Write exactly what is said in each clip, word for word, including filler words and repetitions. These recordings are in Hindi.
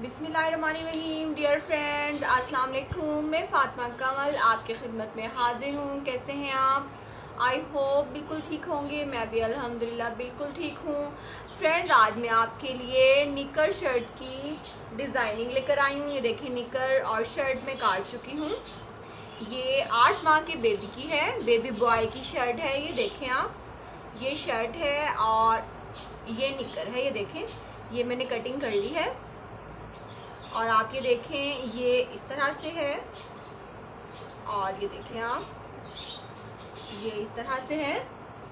बिस्मिल्लाहिर्रहमानिर्रहीम। डियर फ्रेंड्स, अस्सलाम वालेकुम। मैं फ़ातिमा कमल आपकी खिदमत में हाजिर हूँ। कैसे हैं आप? आई होप बिल्कुल ठीक होंगे। मैं भी अल्हम्दुलिल्लाह बिल्कुल ठीक हूँ। फ्रेंड्स, आज मैं आपके लिए निकर शर्ट की डिज़ाइनिंग लेकर आई हूँ। ये देखें, निकर और शर्ट में काट चुकी हूँ। ये आठ माह के बेबी की है, बेबी बॉय की शर्ट है। ये देखें आप, ये शर्ट है और ये निकर है। ये देखें, ये मैंने कटिंग कर ली है और आप ये देखें, ये इस तरह से है और ये देखें आप, ये इस तरह से है।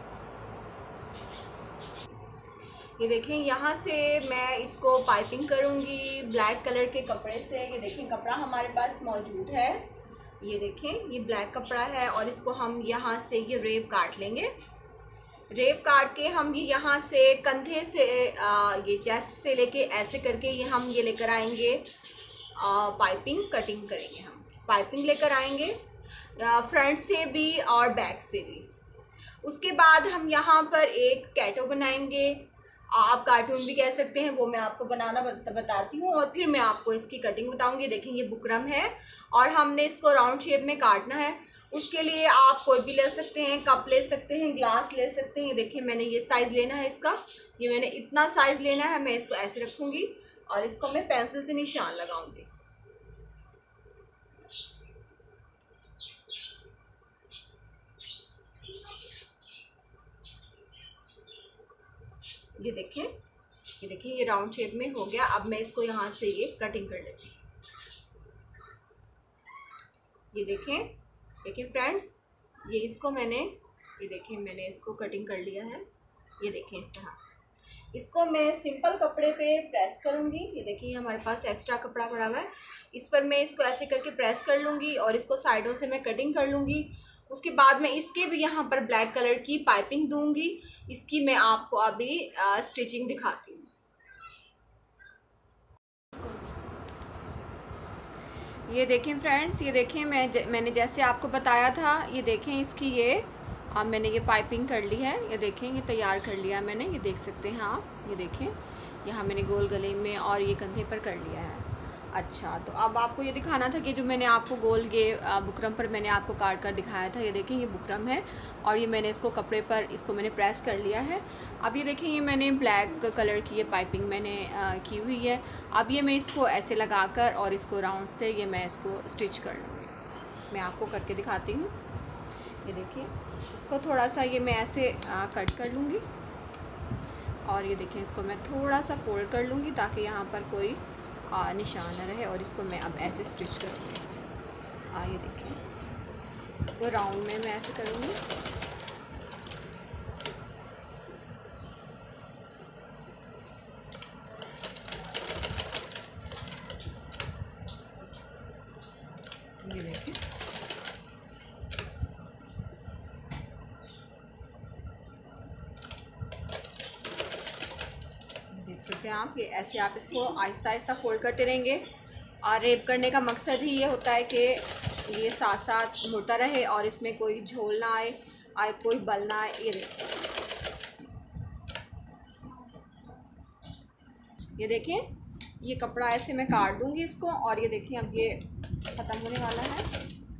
ये देखें, यहाँ से मैं इसको पाइपिंग करूँगी ब्लैक कलर के कपड़े से। ये देखें, कपड़ा हमारे पास मौजूद है। ये देखें, ये ब्लैक कपड़ा है और इसको हम यहाँ से ये रेप काट लेंगे। रेप काट के हम ये यहाँ से कंधे से आ, ये चेस्ट से लेके ऐसे करके ये हम ये लेकर आएंगे। आ, पाइपिंग कटिंग करेंगे, हम पाइपिंग लेकर आएंगे फ्रंट से भी और बैक से भी। उसके बाद हम यहाँ पर एक कैटो बनाएंगे, आप कार्टून भी कह सकते हैं, वो मैं आपको बनाना बताती हूँ और फिर मैं आपको इसकी कटिंग बताऊँगी। देखें, ये बुकरम है और हमने इसको राउंड शेप में काटना है। उसके लिए आप कोई भी ले सकते हैं, कप ले सकते हैं, ग्लास ले सकते हैं। देखिए, मैंने ये साइज़ लेना है इसका, ये मैंने इतना साइज़ लेना है। मैं इसको ऐसे रखूँगी और इसको मैं पेंसिल से निशान लगाऊंगी। ये देखें, ये देखें, ये राउंड शेप में हो गया। अब मैं इसको यहाँ से ये कटिंग कर लेती हूँ। ये देखें, देखिए फ्रेंड्स, ये इसको मैंने ये देखें मैंने इसको कटिंग कर लिया है। ये देखें, इस तरह इसको मैं सिंपल कपड़े पे प्रेस करूँगी। ये देखिए, हमारे पास एक्स्ट्रा कपड़ा पड़ा हुआ है, इस पर मैं इसको ऐसे करके प्रेस कर लूँगी और इसको साइडों से मैं कटिंग कर लूँगी। उसके बाद मैं इसके भी यहाँ पर ब्लैक कलर की पाइपिंग दूँगी। इसकी मैं आपको अभी आ, स्टिचिंग दिखाती हूँ। ये देखें फ्रेंड्स, ये देखें, मैं ज, मैंने जैसे आपको बताया था, ये देखें इसकी ये अब मैंने ये पाइपिंग कर ली है। ये देखें, ये तैयार कर लिया मैंने, ये देख सकते हैं आप। ये देखें, यहाँ मैंने गोल गले में और ये कंधे पर कर लिया है। अच्छा, तो अब आपको ये दिखाना था कि जो मैंने आपको गोल ये बुकरम पर मैंने आपको काट कर दिखाया था। ये देखें, ये बुकरम है और ये मैंने इसको कपड़े पर इसको मैंने प्रेस कर लिया है। अब ये देखें, ये मैंने ब्लैक कलर की ये पाइपिंग मैंने आ, की हुई है। अब ये मैं इसको ऐसे लगाकर और इसको राउंड से ये मैं इसको स्टिच कर लूँगी। मैं आपको करके दिखाती हूँ। ये देखिए, इसको थोड़ा सा ये मैं ऐसे आ, कट कर लूँगी और ये देखें, इसको मैं थोड़ा सा फोल्ड कर लूँगी ताकि यहाँ पर कोई आ, निशान न रहे और इसको मैं अब ऐसे स्टिच करूँगी। हाँ, ये देखिए, इसको राउंड में मैं ऐसे करूँगी। ये देखिए, देख सकते हैं आप, ये ऐसे आप इसको आहिस्ता आहिस्ता फोल्ड करते रहेंगे। और रेप करने का मकसद ही ये होता है कि ये साथ साथ मुड़ता रहे और इसमें कोई झोल ना आए आए कोई बल ना आए। ये देखिए, ये देखें, ये कपड़ा ऐसे मैं काट दूंगी इसको और ये देखिए, अब ये ख़त्म होने वाला है।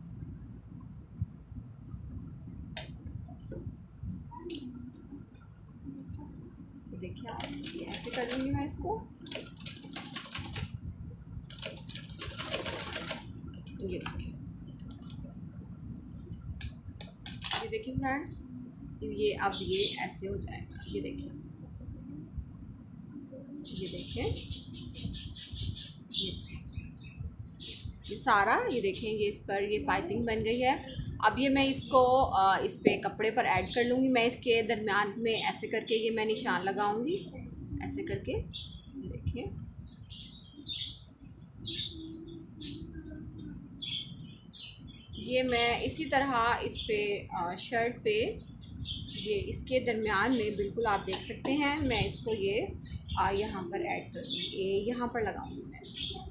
देखिए आप, ये ऐसे कर लूँगी मैं इसको। ये देखिए, ये देखिए फ्रेंड्स, ये अब ये ऐसे हो जाएगा। ये देखिए, ये देखिए, ये ये सारा, ये देखें, ये इस पर ये पाइपिंग बन गई है। अब ये मैं इसको आ, इस पे कपड़े पर ऐड कर लूँगी। मैं इसके दरमियान में ऐसे करके ये मैं निशान लगाऊंगी, ऐसे करके। ये देखिए, ये मैं इसी तरह इस पे आ, शर्ट पे ये इसके दरमियान में बिल्कुल आप देख सकते हैं, मैं इसको ये यहाँ पर ऐड करूँगी, ये यहाँ पर लगाऊंगी मैं इसको।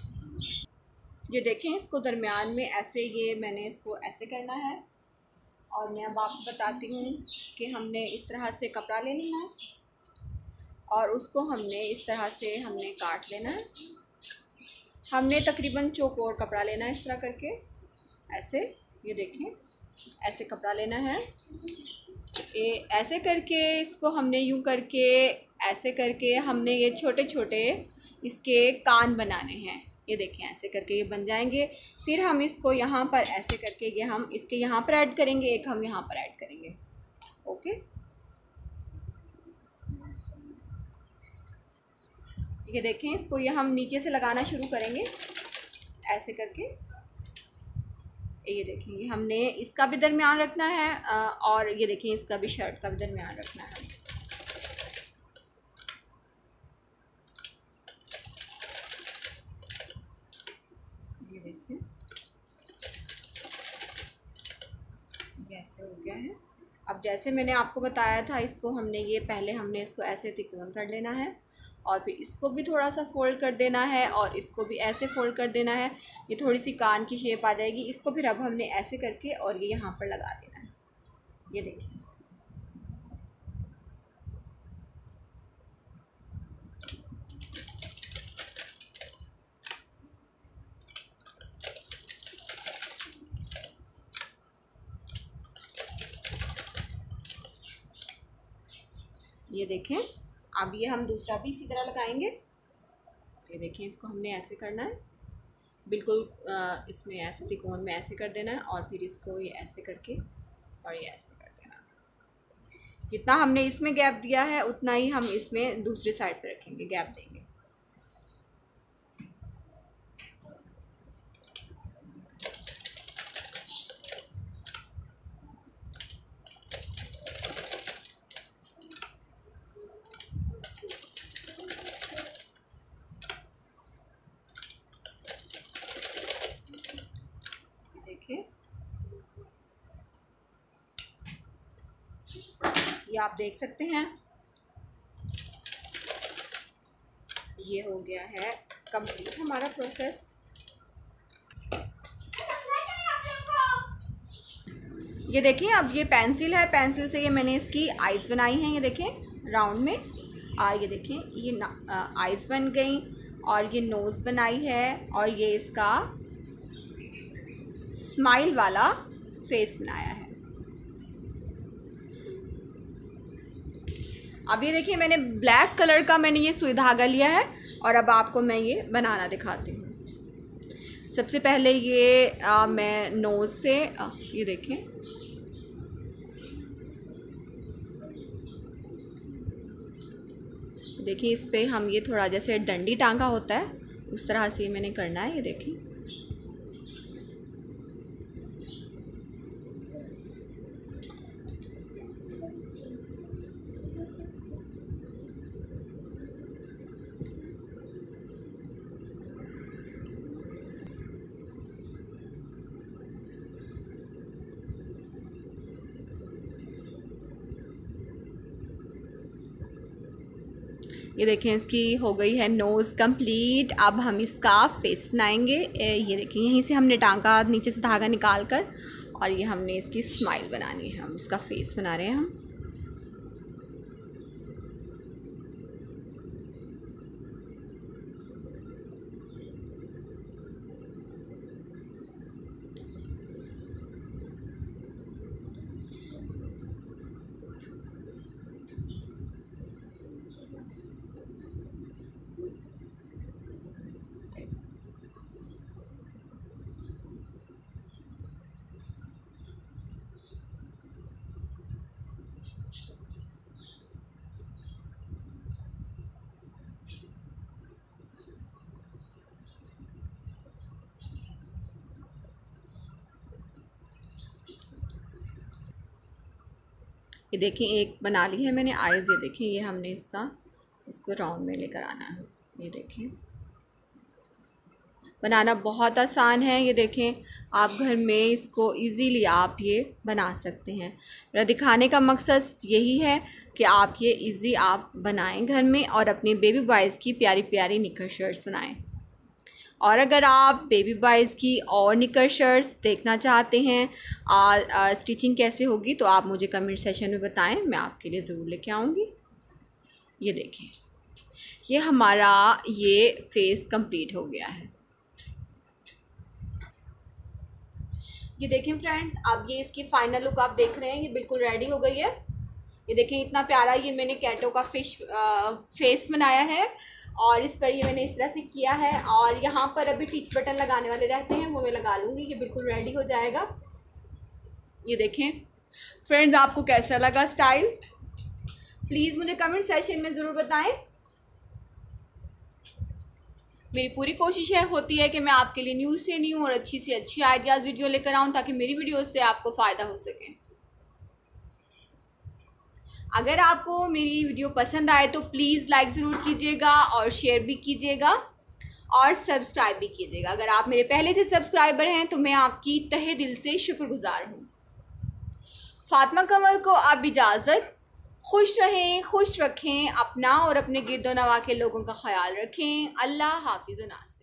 ये देखें, इसको दरमियान में ऐसे ये मैंने इसको ऐसे करना है और मैं अब आपको बताती हूँ कि हमने इस तरह से कपड़ा ले लेना है और उसको हमने इस तरह से हमने काट लेना है। हमने तकरीबन चौकोर कपड़ा लेना है इस तरह करके, ऐसे, ये देखें ऐसे कपड़ा लेना है। ये ऐसे करके इसको हमने यूँ करके ऐसे करके हमने ये छोटे छोटे इसके कान बनाने हैं। ये देखें ऐसे करके ये बन जाएंगे। फिर हम इसको यहाँ पर ऐसे करके ये हम इसके यहाँ पर ऐड करेंगे, एक हम यहाँ पर ऐड करेंगे। ओके, ये देखें इसको ये हम नीचे से लगाना शुरू करेंगे ऐसे करके। ये देखें ये हमने इसका भी दरमियान रखना है और ये देखें इसका भी शर्ट का भी दरमियान रखना है। ये देखें ये ऐसे हो गया है। अब जैसे मैंने आपको बताया था, इसको हमने ये पहले हमने इसको ऐसे तिकोन कर लेना है और फिर इसको भी थोड़ा सा फ़ोल्ड कर देना है और इसको भी ऐसे फ़ोल्ड कर देना है। ये थोड़ी सी कान की शेप आ जाएगी। इसको फिर अब हमने ऐसे करके और ये यहाँ पर लगा देना है। ये देखिए ये देखें। अब ये हम दूसरा भी इसी तरह लगाएंगे। ये देखें इसको हमने ऐसे करना है, बिल्कुल इसमें ऐसे त्रिकोण में ऐसे कर देना है और फिर इसको ये ऐसे करके और ये ऐसे कर देना। जितना हमने इसमें गैप दिया है उतना ही हम इसमें दूसरी साइड पे रखेंगे, गैप देंगे। ये आप देख सकते हैं ये हो गया है कंप्लीट हमारा प्रोसेस। ये देखिए अब ये पेंसिल है, पेंसिल से ये मैंने इसकी आइज़ बनाई हैं। ये देखें राउंड में, और ये देखें ये आइज़ बन गई और ये नोज़ बनाई है और ये इसका स्माइल वाला फेस बनाया है। अब ये देखिए मैंने ब्लैक कलर का मैंने ये सुई धागा लिया है और अब आपको मैं ये बनाना दिखाती हूँ। सबसे पहले ये आ, मैं नोज़ से आ, ये देखें देखिए इस पे हम ये थोड़ा जैसे डंडी टांगा होता है उस तरह से मैंने करना है। ये देखिए ये देखें इसकी हो गई है नोज़ कंप्लीट। अब हम इसका फेस बनाएंगे। ये देखें यहीं से हमने टांका नीचे से धागा निकाल कर और ये हमने इसकी स्माइल बनानी है। हम इसका फेस बना रहे हैं हम। ये देखें एक बना ली है मैंने आइज़। ये देखें ये हमने इसका इसको राउंड में लेकर आना है। ये देखें बनाना बहुत आसान है। ये देखें आप घर में इसको इजीली आप ये बना सकते हैं। मेरा दिखाने का मकसद यही है कि आप ये इजी आप बनाएं घर में और अपने बेबी बॉयज़ की प्यारी प्यारी निकर शर्ट्स बनाएं। और अगर आप बेबी बॉयज़ की और निकर शर्ट्स देखना चाहते हैं आ, आ, स्टिचिंग कैसे होगी तो आप मुझे कमेंट सेशन में बताएं, मैं आपके लिए ज़रूर लेके आऊँगी। ये देखें, ये हमारा ये फेस कंप्लीट हो गया है। ये देखें फ्रेंड्स, अब ये इसकी फ़ाइनल लुक आप देख रहे हैं, ये बिल्कुल रेडी हो गई है। ये देखें इतना प्यारा ये मैंने कैटो का फिश आ, फेस बनाया है और इस पर ये मैंने इस तरह से किया है। और यहाँ पर अभी टिच बटन लगाने वाले रहते हैं, वो मैं लगा लूँगी। ये बिल्कुल रेडी हो जाएगा। ये देखें फ्रेंड्स, आपको कैसा लगा स्टाइल, प्लीज़ मुझे कमेंट सेशन में ज़रूर बताएं। मेरी पूरी कोशिश है होती है कि मैं आपके लिए न्यू से न्यू और अच्छी से अच्छी आइडियाज़ वीडियो लेकर आऊँ ताकि मेरी वीडियो से आपको फ़ायदा हो सके। अगर आपको मेरी वीडियो पसंद आए तो प्लीज़ लाइक ज़रूर कीजिएगा और शेयर भी कीजिएगा और सब्सक्राइब भी कीजिएगा। अगर आप मेरे पहले से सब्सक्राइबर हैं तो मैं आपकी तहे दिल से शुक्रगुजार हूँ। फातिमा कंवल को आप इजाज़त। खुश रहें, खुश रखें अपना और अपने गिरदो नवा के लोगों का ख्याल रखें। अल्लाह हाफिज़ नासिर।